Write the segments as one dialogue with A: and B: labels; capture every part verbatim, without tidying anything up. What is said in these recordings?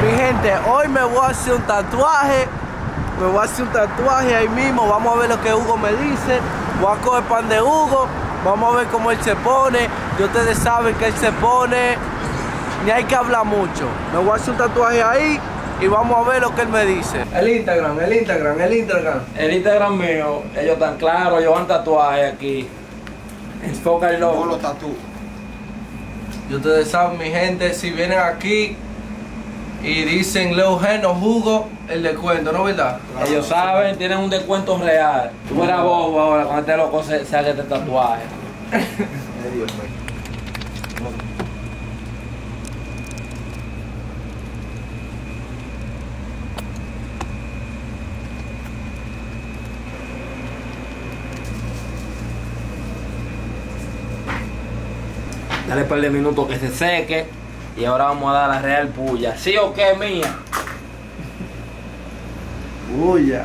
A: Mi gente, hoy me voy a hacer un tatuaje. Me voy a hacer un tatuaje ahí mismo. Vamos a ver lo que Hugo me dice. Voy a coger pan de Hugo. Vamos a ver cómo él se pone. Y ustedes saben que él se pone. Ni hay que hablar mucho. Me voy a hacer un tatuaje ahí. Y vamos a ver lo que él me dice. El Instagram, el Instagram, el Instagram.
B: El Instagram mío, ellos están claros, ellos van tatuaje aquí. Enfoca el logo.
C: los tatu.
A: Y ustedes saben, mi gente, si vienen aquí y dicen Leo Geno, Hugo, el descuento, ¿no verdad?
B: Claro, ellos saben, tienen un descuento real. Tú eras bobo ahora cuando este loco se, se haga este tatuaje. Dale un par de minutos que se seque y ahora vamos a dar la real puya. ¿Sí o qué, mía?
A: Puya.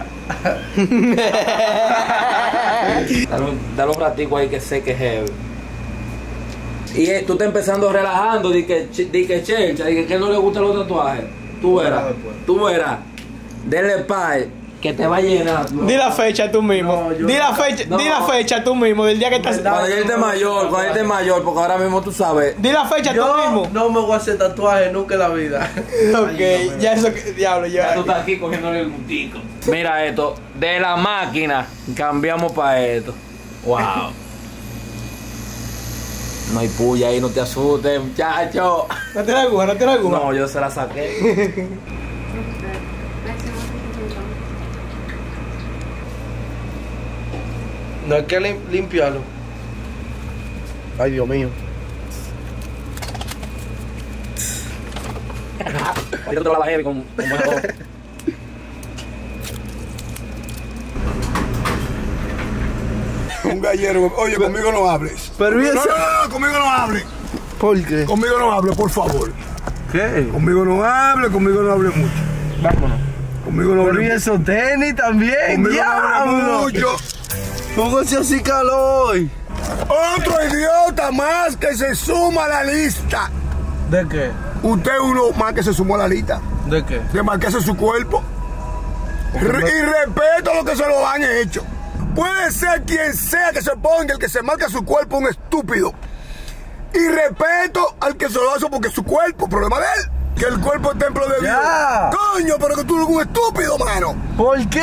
B: Dale, un- dale un ratico ahí que seque heavy. Y eh, tú estás empezando relajando, di que, ch- di que chelcha, di que, que no le gustan los tatuajes. Tú verás, tú verás. Denle pay, que te va a llenar.
D: Di la fecha tú mismo.
A: No, yo
D: di la
A: no.
D: fecha,
B: No.
D: di la fecha tú mismo del día que estás.
B: Cuando ya esté mayor, cuando ya esté mayor, porque ahora mismo tú sabes.
D: Di la fecha tú
A: Yo
D: mismo.
A: no me voy a hacer tatuaje nunca en la vida.
D: Ok, ya eso que diablo
B: Ya
D: ya.
B: tú estás aquí cogiéndole el gustico. Mira esto, de la máquina cambiamos para esto. Wow. No hay puya ahí, no te asustes, muchacho.
D: No tiene aguja, no tiene aguja.
B: No, yo se la saqué.
A: No hay que lim- limpiarlo. Ay, Dios mío.
B: Yo te lo lavas heavy con, con buen jabón.
C: Un gallero. Oye, conmigo no hables.
A: Pero ¿y
C: No,
A: eso?
C: no, no, no, conmigo no hables.
A: ¿Por qué?
C: Conmigo no hables, por favor.
A: ¿Qué?
C: Conmigo no hables, conmigo no hables mucho.
A: Vámonos.
C: Conmigo no
A: Pero ¿y
C: hables mucho.
A: esos tenis también?
C: Conmigo no hables
A: ¡Diablo!
C: mucho.
A: Hugo se hace calor hoy.
C: Otro idiota más que se suma a la lista.
A: ¿De qué?
C: Usted es uno más que se sumó a la lista.
A: ¿De qué?
C: De marcarse su cuerpo. Re- y respeto a lo que se lo han hecho. Puede ser quien sea que se ponga, el que se marca su cuerpo, un estúpido. Y respeto al que se lo hace porque es su cuerpo, problema de él. Que el cuerpo es templo de Dios.
A: Ya.
C: Coño, pero que tú eres un estúpido, mano.
A: ¿Por qué?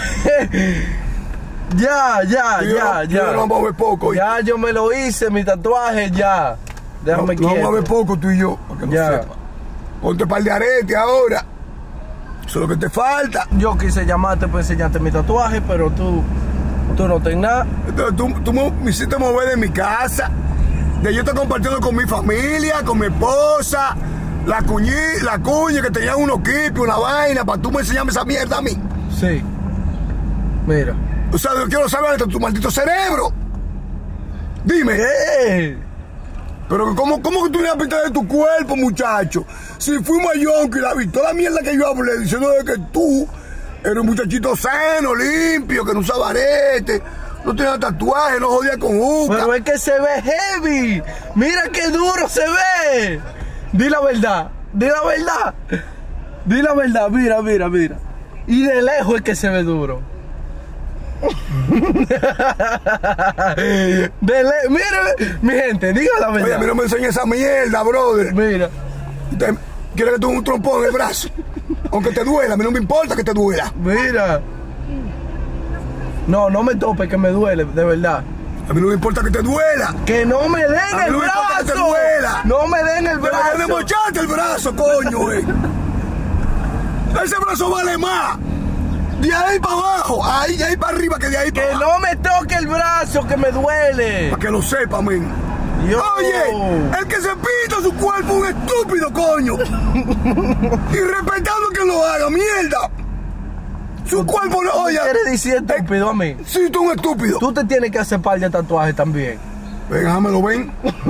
A: ya, ya,
C: Yo-
A: ya,
C: yo
A: ya.
C: no vamos a ver poco.
A: Ya yo me lo hice, mi tatuaje, ya.
C: No,
A: Déjame
C: no vamos a ver
A: quieto.
C: poco tú y yo, para que no
A: Ya.
C: sepa. Ponte par de arete ahora. Eso es lo que te falta.
A: Yo quise llamarte para enseñarte mi tatuaje, pero tú, tú no tenés nada.
C: Entonces, tú, tú me me hiciste mover de mi casa, de yo estar compartiendo con mi familia, con mi esposa, la cuñi, la cuña que tenía unos kipis, una vaina, para tú me enseñarme esa mierda a mí.
A: Sí. Mira.
C: O sea, yo quiero saber de tu maldito cerebro. Dime,
A: ¿Qué?
C: pero ¿cómo, cómo que tú le vas a pintar de tu cuerpo, muchacho? Si fuimos a Yonki y la vi, toda la mierda que yo hablé diciendo de que tú eres un muchachito sano, limpio, que no usaba arete, no tenía tatuaje, no jodía con juca.
A: Pero es que se ve heavy. Mira qué duro se ve. Di la verdad. Di la verdad. Di la verdad. Mira, mira, mira. Y de lejos es que se ve duro. De le mira, mi gente, diga la
C: Oye, a mí
A: verdad.
C: no me enseñes esa mierda, brother.
A: Mira.
C: Te- ¿Quieres que te dé un trompón en el brazo? Aunque te duela, a mí no me importa que te duela.
A: Mira. No, no me tope que me duele, de verdad.
C: A mí no me importa que te duela.
A: Que no me den
C: A mí
A: el
C: no me importa que te
A: brazo.
C: duela.
A: No me den el
C: Deberías de
A: brazo.
C: mocharte el brazo, coño, eh. Ese brazo vale más. De ahí para abajo, ahí, de ahí para arriba, que de ahí para
A: Que
C: abajo.
A: no me toque el brazo, que me duele.
C: Para que lo sepa, men.
A: Yo-
C: Oye, el que se pinta su cuerpo es un estúpido, coño. Y respetando que lo haga, mierda. Su cuerpo no, oye.
A: ¿Quieres decir estúpido a mí?
C: Sí, tú un estúpido.
A: Tú te tienes que hacer par de tatuajes también.
C: Ven, déjamelo, ven.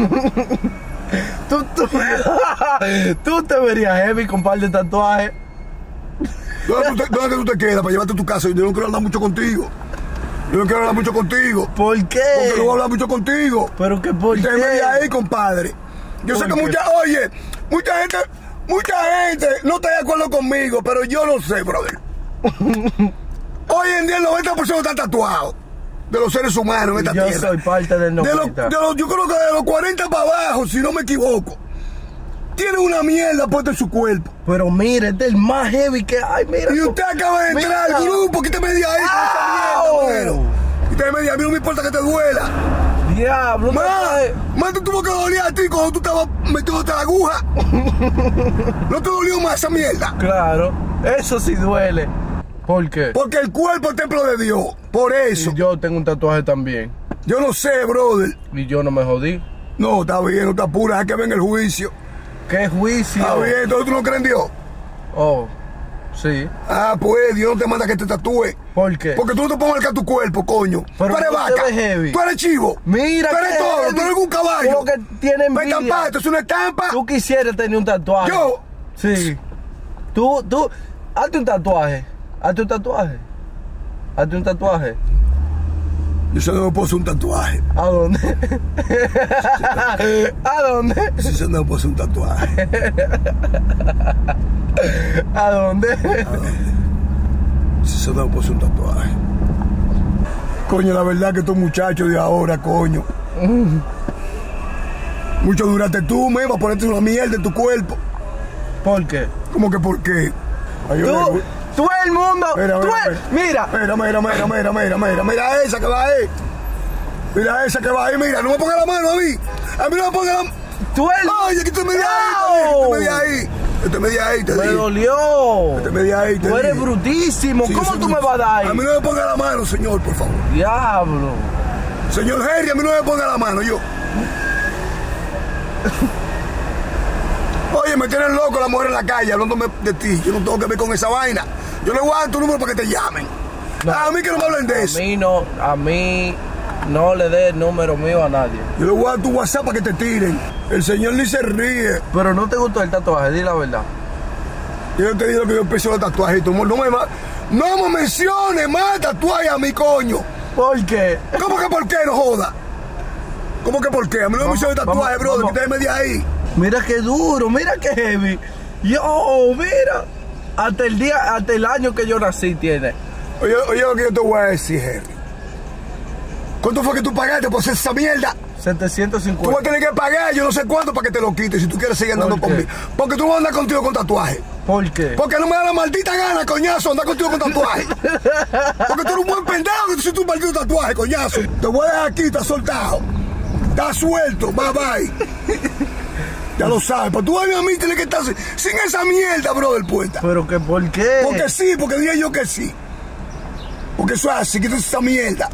A: Tú, tú, tú te verías heavy con par de tatuajes.
C: ¿Dónde tú te, dónde tú te quedas para llevarte a tu casa? Yo no quiero hablar mucho contigo. Yo no quiero hablar mucho contigo.
A: ¿Por
C: Porque no voy a
A: qué?
C: hablar mucho contigo.
A: Pero que por
C: Déjeme de
A: qué.
C: ahí, compadre. Yo sé
A: ¿Por
C: que
A: qué?
C: mucha, oye, mucha gente mucha gente no está de acuerdo conmigo, pero yo no sé, brother. Hoy en día el noventa por ciento está tatuado de los seres humanos en esta
A: Yo
C: tierra.
A: soy parte del
C: De los,
A: noventa.
C: de los- yo creo que de los cuarenta para abajo, si no me equivoco, tiene una mierda puesta en su cuerpo.
A: Pero mire, este es el más heavy que hay, mira.
C: Y usted acaba de entrar
A: Mira.
C: al grupo, quítame de ahí con esa
A: ¡Au!
C: mierda, bueno. Quítame de ahí, a mí no me importa que te duela.
A: Diablo, no
C: Más,
A: sabe.
C: más te tuvo que doler a ti cuando tú estabas metiéndote la aguja. ¿No te dolió más esa mierda?
A: Claro, eso sí duele. ¿Por qué?
C: Porque el cuerpo es el templo de Dios. Por eso.
A: Y yo tengo un tatuaje también.
C: Yo no sé, brother.
A: Y yo no me jodí.
C: No, está bien, no está pura, es que venga el juicio.
A: ¿Qué juicio?
C: Está bien, entonces tú no crees en Dios.
A: Oh, sí.
C: Ah, pues Dios no te manda que te tatúe.
A: ¿Por qué?
C: Porque tú no te puedes marcar tu cuerpo, coño.
A: Pero
C: tú eres
A: tú te
C: vaca.
A: ves heavy.
C: Tú eres chivo.
A: Mira
C: Tú eres
A: qué
C: todo.
A: heavy.
C: Tú eres algún caballo.
A: Como que tiene
C: Ve
A: envidia.
C: estampado, esto es una estampa.
A: Tú quisieras tener un tatuaje.
C: Yo.
A: Sí. Tú, tú, hazte un tatuaje. Hazte un tatuaje. Hazte un tatuaje.
C: Yo solo no puedo hacer un tatuaje.
A: ¿A dónde? ¿A dónde?
C: Si yo no puedo hacer un tatuaje.
A: ¿A dónde?
C: Si yo no puedo hacer un tatuaje. Coño, la verdad que estos muchachos de ahora, coño. Mucho duraste tú, me va a ponerte una mierda en tu cuerpo.
A: ¿Por qué?
C: ¿Cómo que por qué? Ay, yo
A: Tú,
C: me-
A: tú el mundo.
C: Mira,
A: tú
C: mira,
A: el- mira.
C: Mira, mira, mira, mira, mira, mira, mira esa que va ahí. Mira esa que va ahí, mira, no me ponga la mano a mí. A mí no me ponga la mano.
A: Tú el.
C: Oye, quítame de ahí,
A: ¡No!
C: quítame de ahí. Quítame de ahí, te
A: Me
C: digo.
A: dolió.
C: Quítame de ahí, te
A: Tú eres
C: digo.
A: brutísimo.
C: Sí,
A: ¿Cómo
C: soy
A: tú me
C: bruto.
A: vas a dar ahí?
C: A mí no me ponga la mano, señor, por favor.
A: Diablo.
C: Señor Henry, a mí no me ponga la mano, yo. Oye, me tienen loco la mujer en la calle hablándome de ti. Yo no tengo que ver con esa vaina. Yo le voy a dar tu número para que te llamen.
A: No.
C: A mí que no me hablen de
A: A
C: eso.
A: mí no, a mí no le dé el número mío a nadie.
C: Yo le voy a dar tu WhatsApp para que te tiren. El señor ni se ríe.
A: Pero no te gustó el tatuaje, di la verdad.
C: Yo te digo que yo empecé los tatuajes y tú no me, ma- no me menciones más tatuajes a mi coño.
A: ¿Por qué?
C: ¿Cómo que por qué, no joda? ¿Cómo que por qué? A mí no me
A: Vamos,
C: menciones tatuajes,
A: vamos,
C: brother,
A: vamos.
C: que te de ahí.
A: Mira qué duro, mira qué heavy. Yo, mira. Hasta el día, hasta el año que yo nací tiene.
C: Oye, oye lo que yo te voy a decir, Henry. ¿Cuánto fue que tú pagaste por hacer esa mierda?
A: setecientos
C: Tú vas a
A: cincuenta.
C: tener que pagar yo no sé cuánto para que te lo quites si tú quieres seguir andando
A: ¿Por qué?
C: conmigo. Porque tú no andas contigo con tatuaje.
A: ¿Por qué?
C: Porque no me da la maldita gana, coñazo, andar contigo con tatuaje. Porque tú eres un buen pendejo que tú hiciste un maldito tatuaje, coñazo. Te voy a dejar aquí, estás soltado. Estás suelto, bye bye. Ya lo sabes, pero tú a mí tienes que estar sin, sin esa mierda, brother, puerta.
A: ¿Pero que por qué?
C: Porque sí, porque dije yo que sí. Porque eso es así, quítate esa mierda.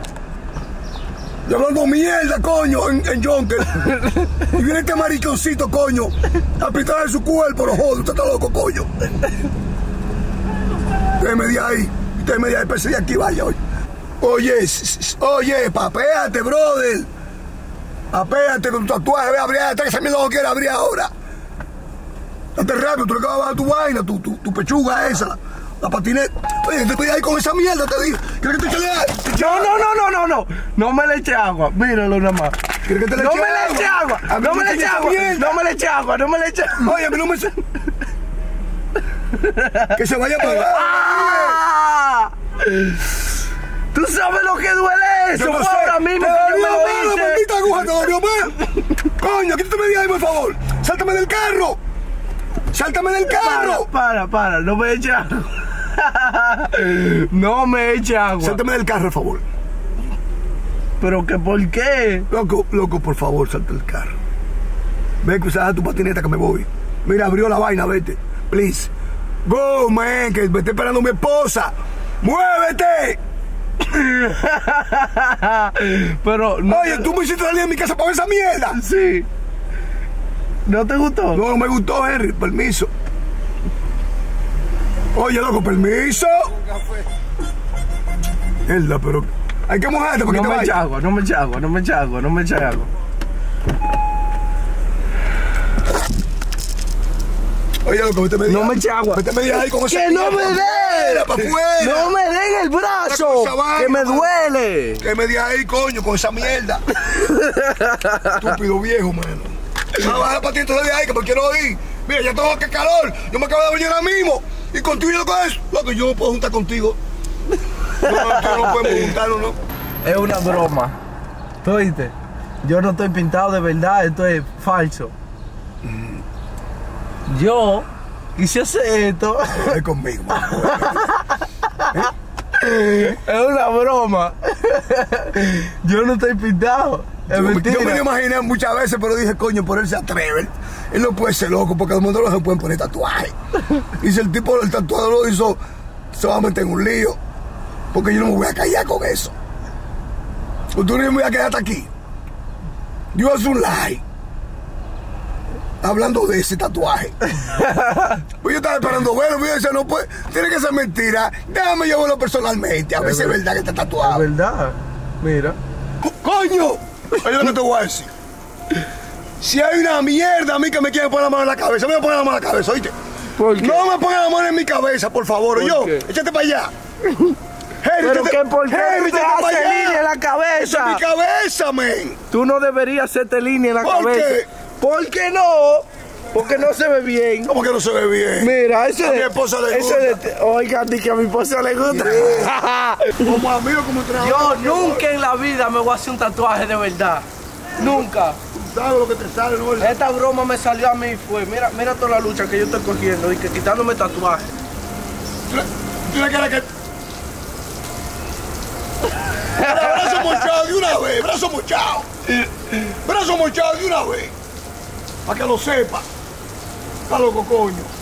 C: Yo hablando mierda, coño, en, en Jonker. Y viene este mariconcito, coño, a pitar en su cuerpo, lo jodo, usted está loco, coño. Déjeme de ahí, déjeme de ahí, pensé de aquí, vaya, oye. Oye, s- s- oye, papéate, brother. Papéate con tu tatuaje, ve a abrir, hasta que esa mierda no quiere abrir ahora. Date rápido, tú le acabas de bajar tu vaina, tu, tu, tu pechuga esa, la, la patineta. Oye, te pedí ahí con esa mierda, te digo. ¿Quieres que te eche le-
A: No, no, no, no, no, no. No me le eche agua. Míralo nada más.
C: ¿Quieres que te le
A: No
C: eche
A: me le eche agua.
C: A mí
A: No me le
C: eches
A: eche
C: esa
A: agua.
C: mierda.
A: No me le eche agua. No me le eche agua.
C: Oye, a mí no me... Que se vaya para abajo.
A: ¡Ah! ¿Tú sabes lo que duele eso?
C: Yo no
A: Fue
C: sé.
A: ahora mismo
C: Te
A: que yo
C: dolió
A: me
C: más, la
A: lo hice.
C: maldita aguja, te dolió más. Coño, quítame de ahí, por favor. Sáltame del carro. Sáltame del carro.
A: Para, para, para. No me eche agua. No me eche agua.
C: Sáltame del carro, por favor.
A: ¿Pero que por qué?
C: Loco, loco, por favor, salte del carro. Ven, cruzada tu patineta que me voy. Mira, abrió la vaina, vete. Please. Go, man, que me está esperando mi esposa. ¡Muévete!
A: Pero no.
C: Oye, tú me hiciste salir de mi casa para ver esa mierda.
A: Sí. ¿No te gustó?
C: No, no me gustó, Henry. Permiso. Oye, loco, permiso. Mierda, pero hay que mojarte porque
A: No
C: te
A: me eche
C: vayas.
A: agua, no me eche agua, no me eche agua, no me eche agua.
C: Oye, loco, vete media.
A: No me eche agua.
C: Vete media ahí con esa
A: ¡Que no me
C: mierda.
A: dé!
C: Para afuera.
A: ¡No me den el brazo!
C: Esa vaina,
A: ¡Que me
C: mano.
A: duele!
C: Que me de ahí, coño, con esa mierda. Estúpido viejo, mano. Ah, baja la patita de ahí, que me quiero ir. Mira, ya tengo que calor. Yo me acabo de venir ahora mismo. Y contigo yo con eso. Loco, yo no puedo juntar contigo. No, no, no podemos juntarnos, ¿no?
A: Es una broma. ¿Tú oíste? Yo no estoy pintado de verdad, esto es falso. Yo quise hacer esto.
C: Es conmigo, man.
A: Es una broma. Yo no estoy pintado. Es
C: Yo,
A: mentira.
C: yo me lo imaginé muchas veces, pero dije, coño, por él se atreve. Él no puede ser loco, porque a los modelos no se pueden poner tatuajes. Y si el tipo del tatuador lo hizo, se va a meter en un lío. Porque yo no me voy a callar con eso. Pues tú no me voy a quedar hasta aquí. Yo hago un live hablando de ese tatuaje. Pues yo estaba esperando verlo, yo decía, no puede, tiene que ser mentira. Déjame yo verlo personalmente, a ver si es verdad que está tatuado.
A: Es verdad. Mira.
C: ¡Coño! Oye lo que te voy a decir. Si hay una mierda a mí que me quiere poner la mano en la cabeza, me voy a poner la mano en la cabeza, ¿oíste?
A: ¿Por qué?
C: No me pongas la mano en mi cabeza, por favor.
A: ¿Por
C: Yo,
A: qué?
C: échate para allá. Henry,
A: Pero
C: échate-
A: qué, ¿por qué
C: Henry,
A: tú te
C: échate pa'
A: haces
C: allá.
A: línea en la
C: Esa
A: cabeza?
C: es mi cabeza, men.
A: Tú no deberías hacerte línea en la
C: ¿Por
A: cabeza.
C: qué?
A: ¿Por qué no? Porque no se ve bien.
C: ¿Cómo que no se ve bien?
A: Mira, ese
C: A mi
A: de-
C: esposa le
A: ese
C: gusta.
A: de- Oiga, di que a mi esposa le gusta.
C: Como amigo, como
A: Yo
C: entrenador.
A: nunca en la vida me voy a hacer un tatuaje de verdad. Nunca.
C: Tú sabes lo que te sale, ¿no?
A: Esta broma me salió a mí, fue. Mira, mira toda la lucha que yo estoy cogiendo y que quitándome tatuajes.
C: ¿Tú le- tú le quieres que...? Brazo mochado de una vez, brazo mochado. Brazo mochado de una vez. Para que lo sepa. Está loco, coño.